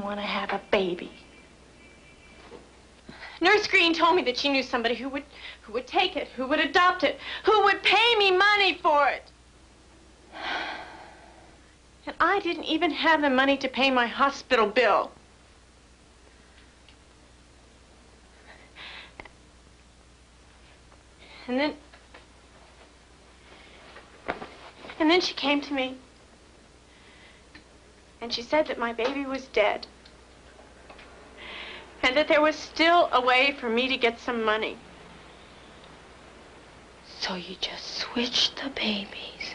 didn't want to have a baby. Nurse Green told me that she knew somebody who would take it, who would adopt it, who would pay me money for it. And I didn't even have the money to pay my hospital bill. And then she came to me. And she said that my baby was dead. And that there was still a way for me to get some money. So you just switched the babies.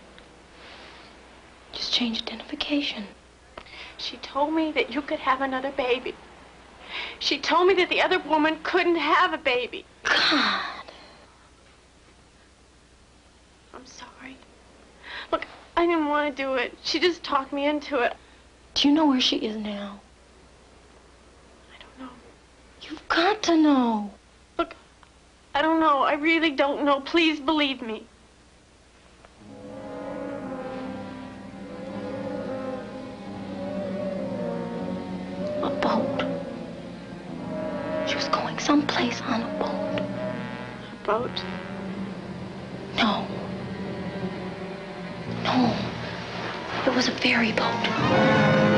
Just change identification. She told me that you could have another baby. She told me that the other woman couldn't have a baby. God. I'm sorry. Look, I didn't want to do it. She just talked me into it. Do you know where she is now? I don't know. You've got to know. Look, I don't know. I really don't know. Please believe me. A boat. She was going someplace on a boat. A boat? No. No. It was a ferry boat.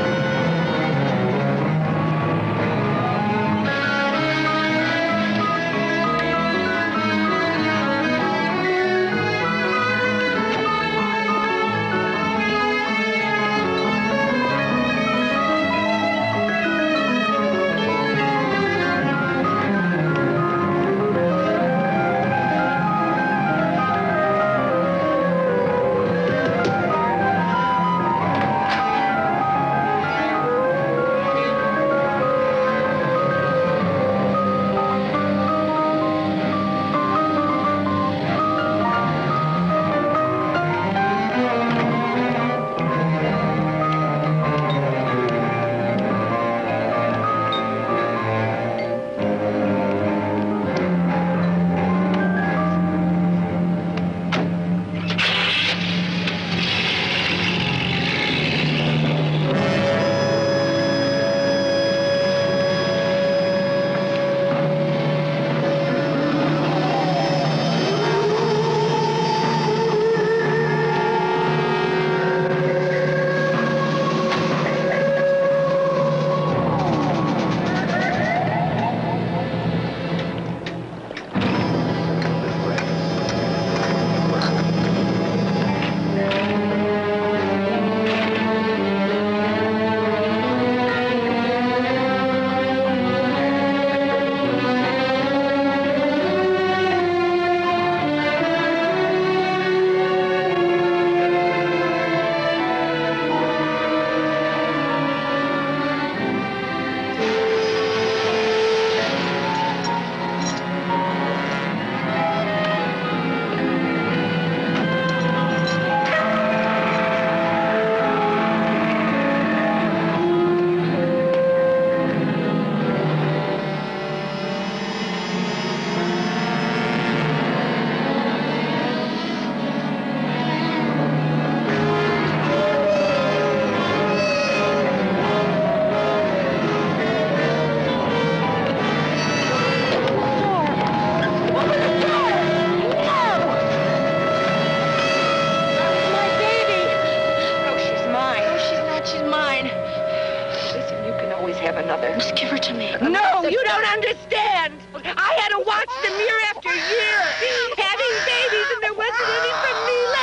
Just give her to me. No, you don't understand. I had to watch them year after year, having babies, and there wasn't any for me left.